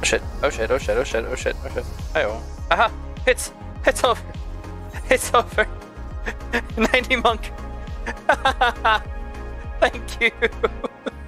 shit, oh shit, oh shit, oh shit, oh shit, oh shit. Oh. Aha! It's over! It's over! 90 monk! Thank you!